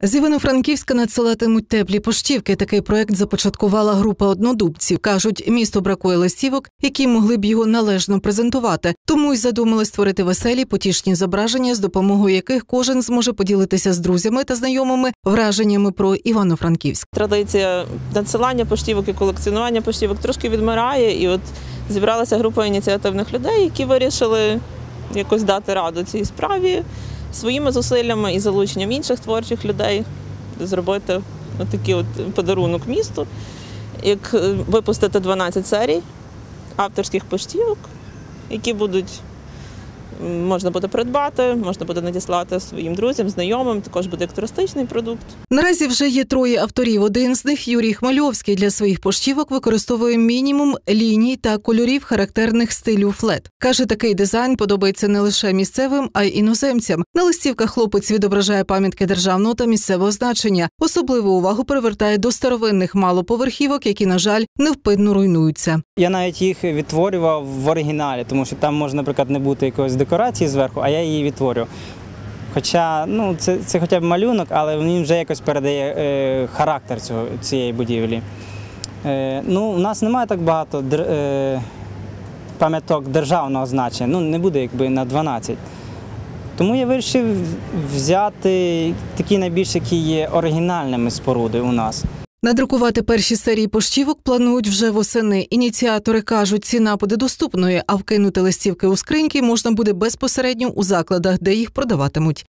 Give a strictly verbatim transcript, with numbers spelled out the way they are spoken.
З Івано-Франківська надсилатимуть теплі поштівки. Такий проект започаткувала група однодумців. Кажуть, місту бракує листівок, які могли б його належно презентувати. Тому й задумали створити веселі, потішні зображення, з допомогою яких кожен зможе поділитися з друзями та знайомими враженнями про Івано-Франківськ. Традиція надсилання поштівок і колекціонування поштівок трошки відмирає. І от зібралася група ініціативних людей, які вирішили якось дати раду цій справі своїми зусиллями і залученням інших творчих людей, зробити такий от подарунок місту, як випустити дванадцять серій авторських поштівок, які будуть можна буде придбати, можна буде надіслати своїм друзям, знайомим, також буде як туристичний продукт. Наразі вже є троє авторів. Один з них, Юрій Хмельовський, для своїх поштівок використовує мінімум ліній та кольорів, характерних стилю флет. Каже, такий дизайн подобається не лише місцевим, а й іноземцям. На листівках хлопець відображає пам'ятки державного та місцевого значення. Особливу увагу привертає до старовинних малоповерхівок, які, на жаль, невпинно руйнуються. Я навіть їх відтворював в оригіналі, тому що там може, наприклад, не бути якогось декорації зверху, а я її відтворю. Хоча, ну, це, це хоча б малюнок, але він вже якось передає е, характер цього, цієї будівлі. Е, ну, у нас немає так багато е, пам'яток державного значення, ну, не буде якби на дванадцять. Тому я вирішив взяти такі найбільш, які є оригінальними споруди у нас. Надрукувати перші серії поштівок планують вже восени. Ініціатори кажуть, ціна буде доступною, а вкинути листівки у скриньки можна буде безпосередньо у закладах, де їх продаватимуть.